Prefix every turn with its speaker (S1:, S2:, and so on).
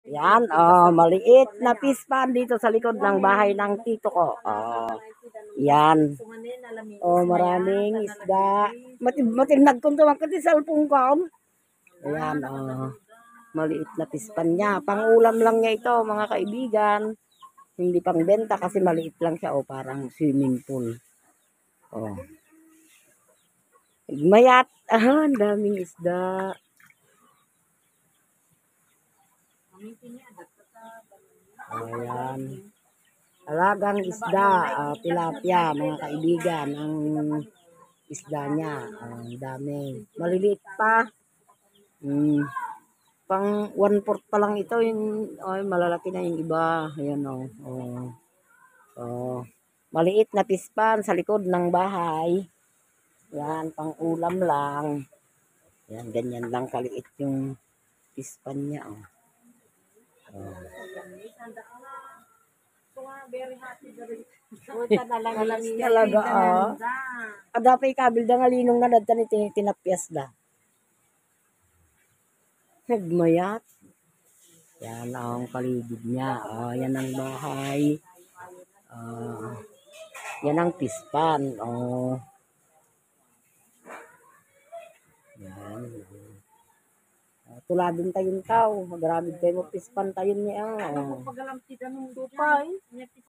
S1: Yan, oh, maliit na pispan dito sa likod ng bahay ng tito ko. Oh, yan. Oh, maraming isda. Matinag kung tuwag kasi cellphone ko. Ayan, oh. Maliit na pispan niya. Pang-ulam lang niya ito, mga kaibigan. Hindi pang benta kasi maliit lang siya. Oh, parang swimming pool. Oh. Mayat. Ah, ang daming isda. Ayan. Alagang isda, tilapia, mga kaibigan, ang isda niya. Ang dami. Maliliit pa. Pang 1/4 pa lang ito. Yung, ay, malalaki na yung iba. Ayan o. Oh. Oh. Maliit na pispan sa likod ng bahay. Yan, pang ulam lang. Yan, ganyan lang kaliit yung pispan niya. Oh. Oh. Talaga ada pa ikabil da nga linong na dadta ni tinapyas da. Nagmayat. Yan ang paligid niya. Yan ang bahay. Yan ang pispan. Yan. Tuladin tayong tao. Magrabi tayo mo pispan tayo niya.